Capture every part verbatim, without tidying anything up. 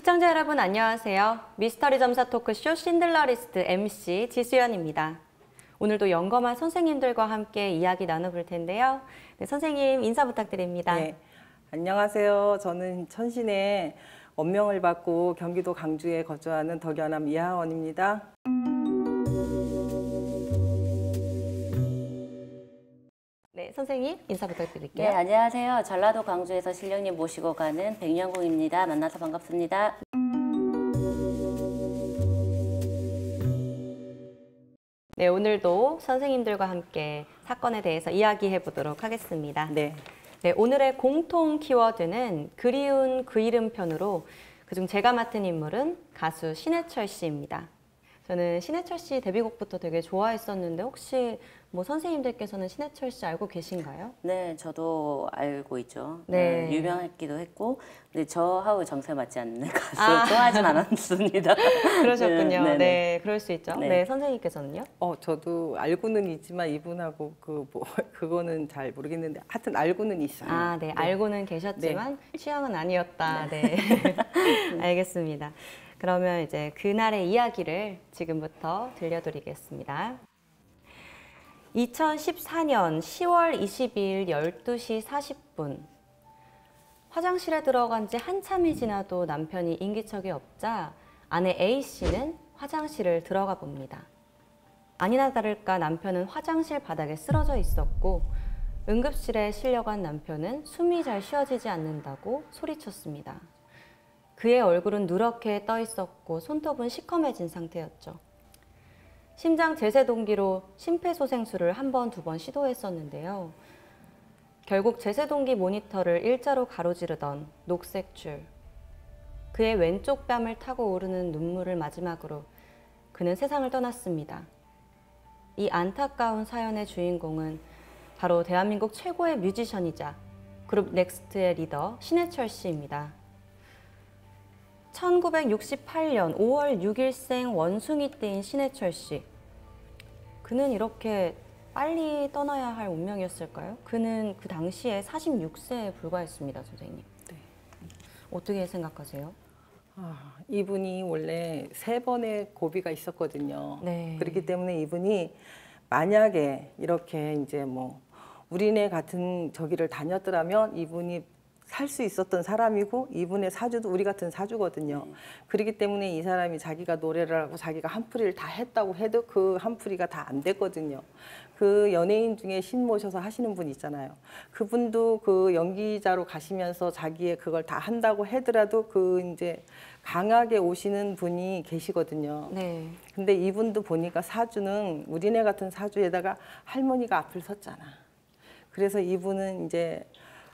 시청자 여러분 안녕하세요. 미스터리 점사 토크쇼 신들러 리스트 엠씨 지수연입니다. 오늘도 영검한 선생님들과 함께 이야기 나눠볼 텐데요. 네, 선생님 인사 부탁드립니다. 네, 안녕하세요. 저는 천신의 원명을 받고 경기도 강주에 거주하는 덕연암 이하원입니다. 네, 선생님 인사 부탁드릴게요. 네, 안녕하세요. 전라도 광주에서 신령님 모시고 가는 백년공입니다. 만나서 반갑습니다. 네, 오늘도 선생님들과 함께 사건에 대해서 이야기해 보도록 하겠습니다. 네. 네, 오늘의 공통 키워드는 그리운 그 이름 편으로 그중 제가 맡은 인물은 가수 신해철 씨입니다. 저는 신해철 씨 데뷔곡부터 되게 좋아했었는데 혹시 뭐 선생님들께서는 신해철 씨 알고 계신가요? 네, 저도 알고 있죠. 네. 네, 유명했기도 했고, 근데 저하고 정세 맞지 않는 가수 아. 좋아하진 않았습니다. 그러셨군요. 네, 네, 네, 그럴 수 있죠. 네, 네. 선생님께서는요? 어, 저도 알고는 있지만 이분하고 그 뭐 그거는 잘 모르겠는데 하여튼 알고는 있어요. 아, 네, 네. 알고는 계셨지만 취향은 아니었다. 네, 알겠습니다. 그러면 이제 그날의 이야기를 지금부터 들려드리겠습니다. 이천십사 년 시월 이십이일 열두 시 사십 분 화장실에 들어간 지 한참이 지나도 남편이 인기척이 없자 아내 A씨는 화장실을 들어가 봅니다. 아니나 다를까 남편은 화장실 바닥에 쓰러져 있었고 응급실에 실려간 남편은 숨이 잘 쉬어지지 않는다고 소리쳤습니다. 그의 얼굴은 누렇게 떠 있었고 손톱은 시커매진 상태였죠. 심장 제세 동기로 심폐소생술을 한 번, 두 번 시도했었는데요. 결국 제세 동기 모니터를 일자로 가로지르던 녹색 줄. 그의 왼쪽 뺨을 타고 오르는 눈물을 마지막으로 그는 세상을 떠났습니다. 이 안타까운 사연의 주인공은 바로 대한민국 최고의 뮤지션이자 그룹 넥스트의 리더 신해철 씨입니다. 천구백육십팔 년 오월 육일생 원숭이띠인 신해철 씨. 그는 이렇게 빨리 떠나야 할 운명이었을까요? 그는 그 당시에 사십육 세에 불과했습니다, 선생님. 네. 어떻게 생각하세요? 아, 이분이 원래 세 번의 고비가 있었거든요. 네. 그렇기 때문에 이분이 만약에 이렇게 이제 뭐 우리네 같은 저기를 다녔더라면 이분이 살 수 있었던 사람이고 이분의 사주도 우리 같은 사주거든요. 네. 그렇기 때문에 이 사람이 자기가 노래를 하고 자기가 한풀이를 다 했다고 해도 그 한풀이가 다 안 됐거든요. 그 연예인 중에 신 모셔서 하시는 분 있잖아요. 그분도 그 연기자로 가시면서 자기의 그걸 다 한다고 하더라도 그 이제 강하게 오시는 분이 계시거든요. 네. 근데 이분도 보니까 사주는 우리네 같은 사주에다가 할머니가 앞을 섰잖아. 그래서 이분은 이제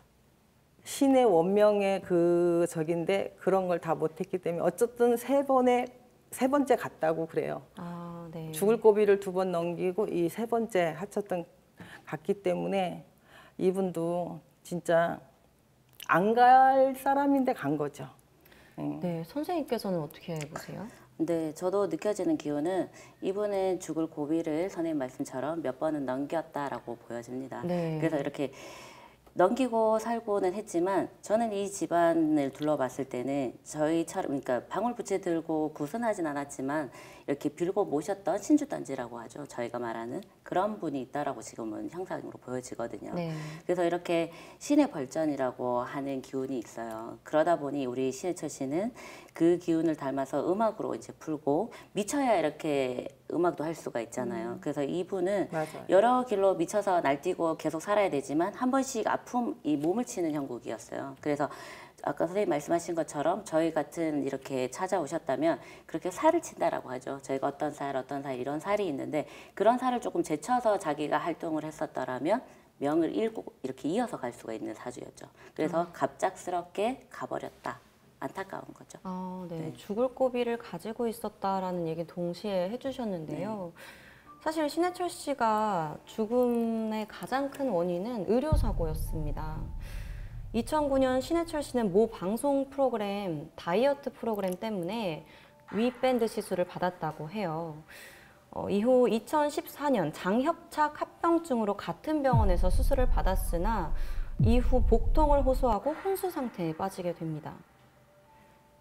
신의 원명의 그 적인데 그런 걸 다 못했기 때문에 어쨌든 세 번에 세 번째 갔다고 그래요. 아, 네. 죽을 고비를 두 번 넘기고 이 세 번째 하쳤던 갔기 때문에 이분도 진짜 안 갈 사람인데 간 거죠. 응. 네, 선생님께서는 어떻게 보세요? 네, 저도 느껴지는 기운은 이분은 죽을 고비를 선생님 말씀처럼 몇 번은 넘겼다라고 보여집니다. 네. 그래서 이렇게 넘기고 살고는 했지만 저는 이 집안을 둘러봤을 때는 저희처럼 그러니까 방울부채 들고 구선하진 않았지만 이렇게 빌고 모셨던 신주단지라고 하죠. 저희가 말하는 그런 분이 있다라고 지금은 형상으로 보여지거든요. 네. 그래서 이렇게 신의 벌전이라고 하는 기운이 있어요. 그러다 보니 우리 신해철 씨는 그 기운을 닮아서 음악으로 이제 풀고 미쳐야 이렇게 음악도 할 수가 있잖아요. 음. 그래서 이분은 맞아요. 여러 길로 미쳐서 날뛰고 계속 살아야 되지만 한 번씩 아픔, 이 몸을 치는 형국이었어요. 그래서 아까 선생님 말씀하신 것처럼 저희 같은 이렇게 찾아오셨다면 그렇게 살을 친다라고 하죠. 저희가 어떤 살, 어떤 살 이런 살이 있는데 그런 살을 조금 제쳐서 자기가 활동을 했었더라면 명을 잃고 이렇게 이어서 갈 수가 있는 사주였죠. 그래서 음. 갑작스럽게 가버렸다. 안타까운 거죠. 아, 네. 네. 죽을 고비를 가지고 있었다라는 얘기 동시에 해주셨는데요. 네. 사실 신해철 씨가 죽음의 가장 큰 원인은 의료사고였습니다. 이천구 년 신해철 씨는 모 방송 프로그램, 다이어트 프로그램 때문에 위밴드 시술을 받았다고 해요. 어, 이후 이천십사 년 장협착 합병증으로 같은 병원에서 수술을 받았으나 이후 복통을 호소하고 혼수 상태에 빠지게 됩니다.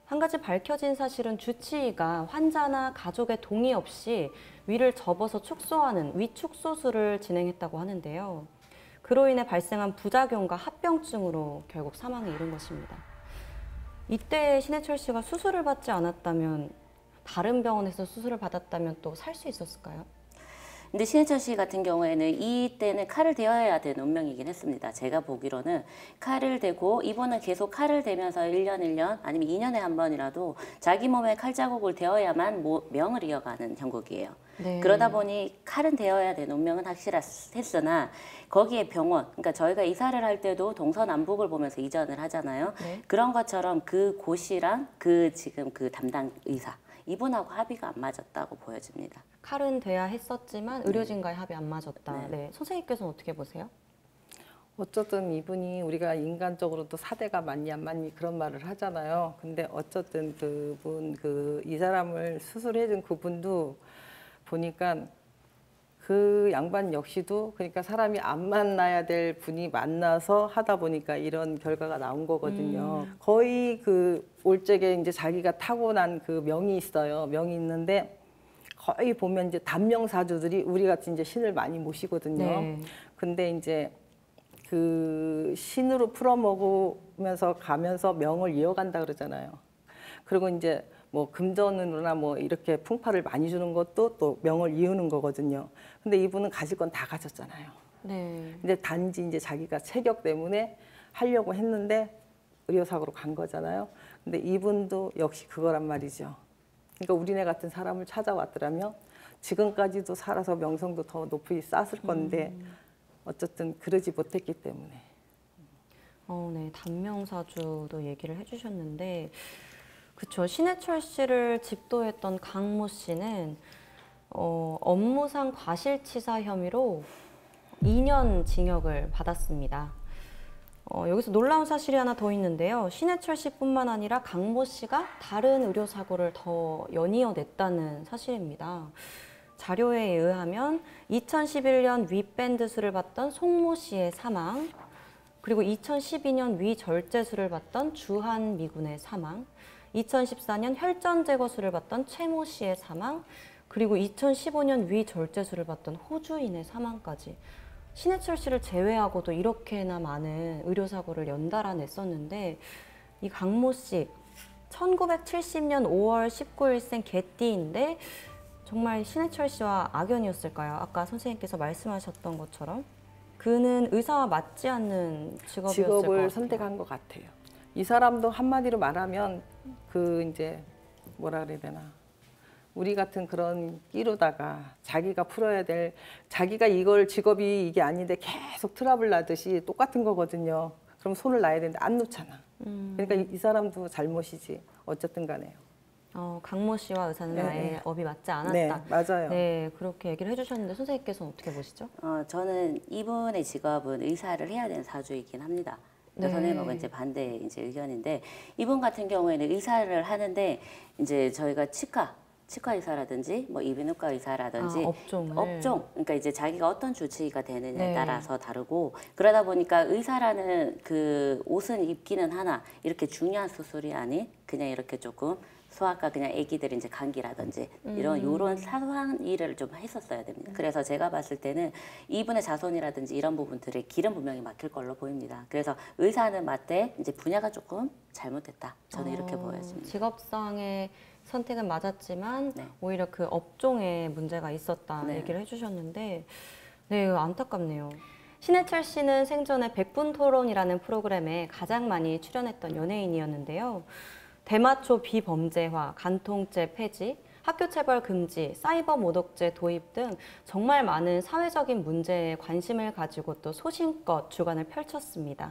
한 가지 밝혀진 사실은 주치의가 환자나 가족의 동의 없이 위를 접어서 축소하는 위축소술을 진행했다고 하는데요. 그로 인해 발생한 부작용과 합병증으로 결국 사망에 이른 것입니다. 이때 신해철 씨가 수술을 받지 않았다면, 다른 병원에서 수술을 받았다면 또 살 수 있었을까요? 근데 신해철 씨 같은 경우에는 이때는 칼을 대어야 되는 운명이긴 했습니다. 제가 보기로는 칼을 대고 이분은 계속 칼을 대면서 일 년, 일 년 아니면 이 년에 한 번이라도 자기 몸에 칼 자국을 대어야만 명을 이어가는 형국이에요. 네. 그러다 보니 칼은 대어야 되는 운명은 확실했으나 거기에 병원, 그러니까 저희가 이사를 할 때도 동서남북을 보면서 이전을 하잖아요. 네. 그런 것처럼 그 곳이랑 그 지금 그 담당 의사 이분하고 합의가 안 맞았다고 보여집니다. 칼은 돼야 했었지만 의료진과의 합이 안 맞았다. 네. 네. 선생님께서는 어떻게 보세요? 어쨌든 이분이 우리가 인간적으로도 사대가 맞니 안 맞니 그런 말을 하잖아요. 근데 어쨌든 그분 그 이 사람을 수술해준 그분도 보니까 그 양반 역시도 그러니까 사람이 안 만나야 될 분이 만나서 하다 보니까 이런 결과가 나온 거거든요. 음. 거의 그 올적에 이제 자기가 타고난 그 명이 있어요. 명이 있는데 거의 보면 이제 단명사주들이 우리 같이 이제 신을 많이 모시거든요. 네. 근데 이제 그 신으로 풀어먹으면서 가면서 명을 이어간다 그러잖아요. 그리고 이제 뭐 금전으로나 뭐 이렇게 풍파를 많이 주는 것도 또 명을 이루는 거거든요. 근데 이분은 가질 건 다 가졌잖아요. 네. 근데 단지 이제 자기가 체격 때문에 하려고 했는데 의료사고로 간 거잖아요. 근데 이분도 역시 그거란 말이죠. 그러니까 우리네 같은 사람을 찾아왔더라면 지금까지도 살아서 명성도 더 높이 쌓았을 건데 음. 어쨌든 그러지 못했기 때문에. 어, 네. 단명사주도 얘기를 해주셨는데, 그쵸. 신해철 씨를 집도했던 강모 씨는 어, 업무상 과실치사 혐의로 이 년 징역을 받았습니다. 어, 여기서 놀라운 사실이 하나 더 있는데요. 신해철 씨뿐만 아니라 강모 씨가 다른 의료사고를 더 연이어 냈다는 사실입니다. 자료에 의하면 이천십일 년 윗밴드술을 받던 송모 씨의 사망, 그리고 이천십이 년 위절제술을 받던 주한 미군의 사망, 이천십사 년 혈전 제거술을 받던 최모 씨의 사망, 그리고 이천십오 년 위절제술을 받던 호주인의 사망까지 신해철 씨를 제외하고도 이렇게나 많은 의료사고를 연달아 냈었는데, 이 강모 씨 천구백칠십 년 오월 십구일생 개띠인데 정말 신해철 씨와 악연이었을까요? 아까 선생님께서 말씀하셨던 것처럼 그는 의사와 맞지 않는 직업이었을 것 직업을 같아요. 선택한 것 같아요. 이 사람도 한마디로 말하면 그 이제 뭐라 그래야 되나, 우리 같은 그런 끼로다가 자기가 풀어야 될, 자기가 이걸 직업이 이게 아닌데 계속 트러블 나듯이 똑같은 거거든요. 그럼 손을 놔야 되는데 안 놓잖아. 음. 그러니까 이, 이 사람도 잘못이지 어쨌든 간에요. 어, 강모 씨와 의사는 네, 아예 네. 업이 맞지 않았다. 네, 맞아요. 네, 그렇게 얘기를 해주셨는데 선생님께서는 어떻게 보시죠? 어, 저는 이분의 직업은 의사를 해야 되는 사주이긴 합니다. 네. 선생님하고 이제 반대 이제 의견인데, 이분 같은 경우에는 의사를 하는데 이제 저희가 치과 치과 의사라든지 뭐 이비인후과 의사라든지 아, 업종을. 업종, 그러니까 이제 자기가 어떤 주치의가 되느냐에 네. 따라서 다르고, 그러다 보니까 의사라는 그 옷은 입기는 하나 이렇게 중요한 수술이 아닌 그냥 이렇게 조금 소아과 그냥 아기들 이제 감기라든지 이런 음. 요런 사소한 일을 좀 했었어야 됩니다. 그래서 제가 봤을 때는 이분의 자손이라든지 이런 부분들에 길은 분명히 막힐 걸로 보입니다. 그래서 의사는 맞되 이제 분야가 조금 잘못됐다. 저는 이렇게 어, 보여집니다. 직업상의 선택은 맞았지만 네. 오히려 그 업종에 문제가 있었다 네. 얘기를 해주셨는데, 네, 안타깝네요. 신해철 씨는 생전에 백분 토론이라는 프로그램에 가장 많이 출연했던 연예인이었는데요. 대마초 비범죄화, 간통죄 폐지, 학교 체벌 금지, 사이버 모독죄 도입 등 정말 많은 사회적인 문제에 관심을 가지고 또 소신껏 주관을 펼쳤습니다.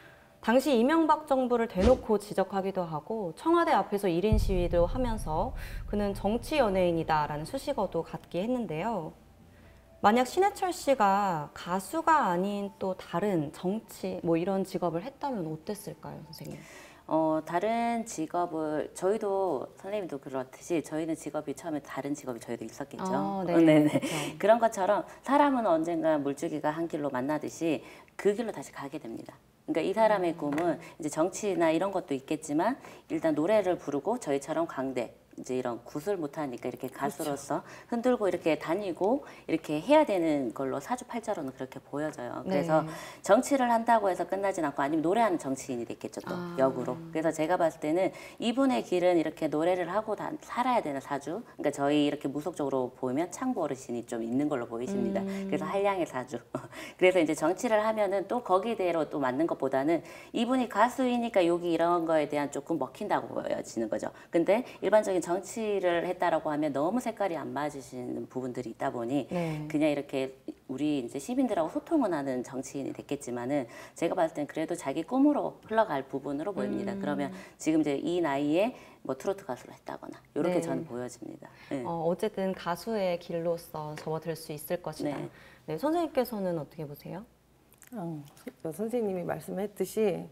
당시 이명박 정부를 대놓고 지적하기도 하고 청와대 앞에서 일 인 시위도 하면서 그는 정치 연예인이다라는 수식어도 갖게 했는데요. 만약 신해철 씨가 가수가 아닌 또 다른 정치 뭐 이런 직업을 했다면 어땠을까요, 선생님? 어, 다른 직업을 저희도 선생님도 그렇듯이 저희는 직업이 처음에 다른 직업이 저희도 있었겠죠. 아, 네. 어, 네네. 그렇죠. 그런 것처럼 사람은 언젠가 물줄기가 한 길로 만나듯이 그 길로 다시 가게 됩니다. 그러니까 이 사람의 꿈은 이제 정치나 이런 것도 있겠지만 일단 노래를 부르고 저희처럼 광대 이제 이런 굿을 못하니까 이렇게 가수로서 흔들고 이렇게 다니고 이렇게 해야 되는 걸로 사주팔자로는 그렇게 보여져요. 그래서 네. 정치를 한다고 해서 끝나진 않고 아니면 노래하는 정치인이 됐겠죠 또 아. 역으로. 그래서 제가 봤을 때는 이분의 길은 이렇게 노래를 하고 다, 살아야 되는 사주. 그러니까 저희 이렇게 무속적으로 보면 창부 어르신이 좀 있는 걸로 보이십니다. 음. 그래서 한량의 사주. 그래서 이제 정치를 하면은 또 거기대로 또 맞는 것보다는 이분이 가수이니까 여기 이런 거에 대한 조금 먹힌다고 보여지는 거죠. 근데 일반적인 정치를 했다라고 하면 너무 색깔이 안 맞으시는 부분들이 있다 보니 네. 그냥 이렇게 우리 이제 시민들하고 소통은 하는 정치인이 됐겠지만은 제가 봤을 땐 그래도 자기 꿈으로 흘러갈 부분으로 보입니다. 음. 그러면 지금 이제 이 나이에 뭐 트로트 가수를 했다거나 이렇게 네. 저는 보여집니다. 네. 어, 어쨌든 가수의 길로서 접어들 수 있을 것이다. 네. 네, 선생님께서는 어떻게 보세요? 어, 선생님이 말씀했듯이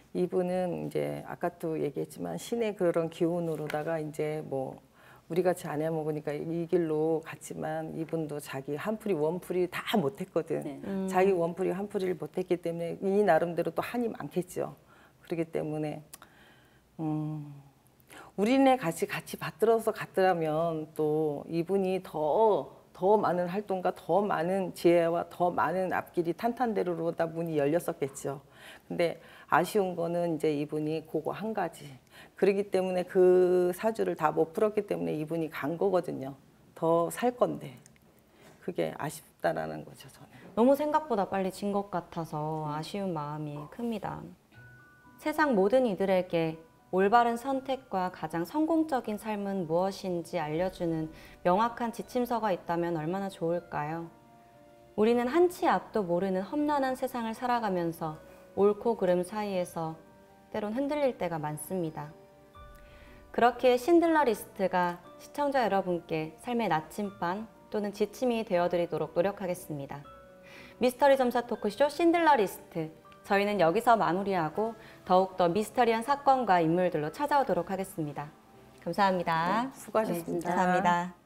이분은 이제 아까도 얘기했지만 신의 그런 기운으로다가 이제 뭐 우리 같이 안 해 먹으니까 이 길로 갔지만 이분도 자기 한풀이 원풀이 다 못했거든. 네. 음. 자기 원풀이 한풀이를 못했기 때문에 이 나름대로 또 한이 많겠죠. 그렇기 때문에 음, 우리네 같이 같이 받들어서 갔더라면 또 이분이 더 더 많은 활동과 더 많은 지혜와 더 많은 앞길이 탄탄대로로다 문이 열렸었겠죠. 근데 아쉬운 거는 이제 이분이 그거 한 가지. 그렇기 때문에 그 사주를 다 못 풀었기 때문에 이분이 간 거거든요. 더 살 건데. 그게 아쉽다라는 거죠, 저는. 너무 생각보다 빨리 진 것 같아서 아쉬운 마음이 큽니다. 세상 모든 이들에게 올바른 선택과 가장 성공적인 삶은 무엇인지 알려주는 명확한 지침서가 있다면 얼마나 좋을까요? 우리는 한치 앞도 모르는 험난한 세상을 살아가면서 옳고 그름 사이에서 때론 흔들릴 때가 많습니다. 그렇기에 신들러 리스트가 시청자 여러분께 삶의 나침반 또는 지침이 되어드리도록 노력하겠습니다. 미스터리 점사 토크쇼 신들러 리스트. 저희는 여기서 마무리하고 더욱더 미스터리한 사건과 인물들로 찾아오도록 하겠습니다. 감사합니다. 네, 수고하셨습니다. 네, 감사합니다.